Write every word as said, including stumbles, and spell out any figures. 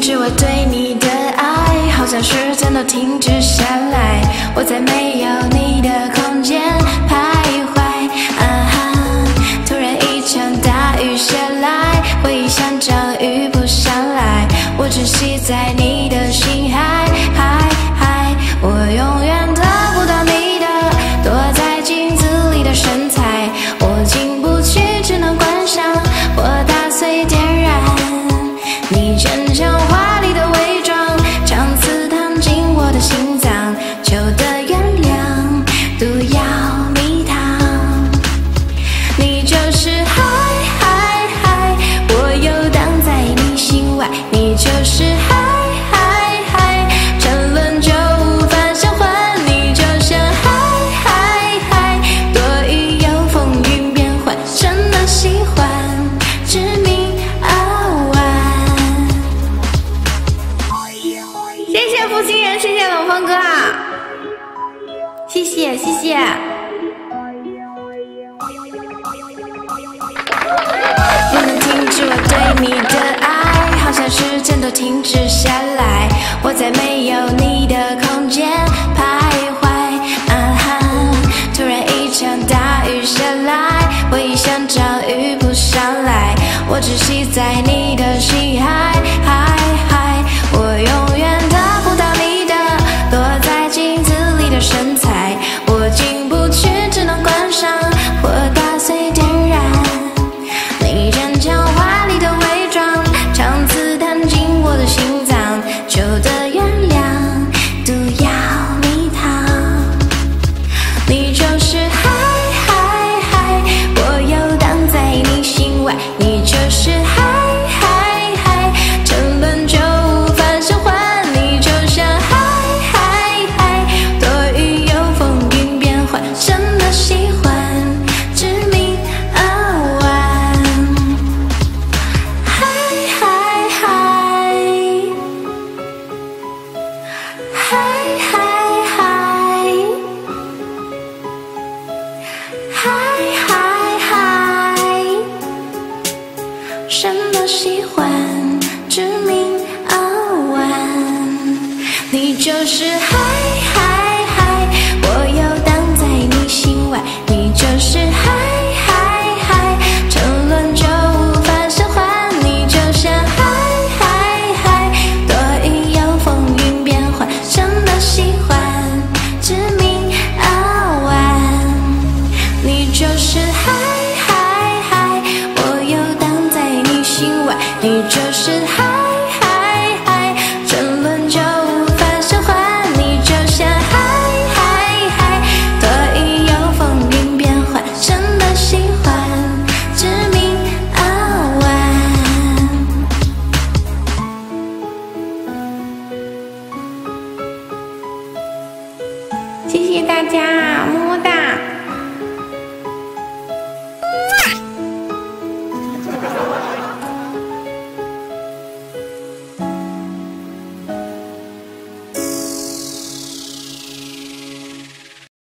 止我对你的爱，好像时间都停止下来，我在没有你的空间徘徊。啊哈，突然一场大雨下来，回忆像场雨扑上来，我窒息在你的心海，海海，我永远得不到你的躲在镜子里的身材，我进不去，只能观赏，我打碎点燃你坚强华丽的伪装，长刺烫进我的心脏，求的原谅，毒药蜜糖。你就是海海海，我游荡在你心外，你就是海海海，沉沦就无法消化，你就像海海海，多雨有风云变幻，真的喜欢执迷傲玩。谢谢负心人，谢谢冷风哥啊，谢谢谢谢。不能停止我对你的爱，好像时间都停止下来，我在没有你的空间徘徊。啊哈，突然一场大雨下来，回忆像场雨扑上来，我窒息在你的心海，海海，我永远得不到你的躲在镜子里的身材，我进不去，只能观赏，我打碎点燃你坚强华丽的伪装，长刺探进我的心脏，求的原谅，毒药蜜糖。你就是海海海，我游荡在你心外，你就是海海海，沉沦就无法消化，你就像海海海，多雨有风云变幻，真的喜欢执迷傲玩。海海海，海海海，海海海，真的喜欢执迷傲玩。你就是海海海，我游荡在你心外，你就是海海海，沉沦就无法消化，你就像海海海，多雨有风云变幻，真的喜欢执迷傲玩。你就是海海海，我游荡在你心外，你就是海海海，沉沦就无法消化，你就像海海海，多雨有风云变幻，真的喜欢执迷傲玩。谢谢大家，么么哒。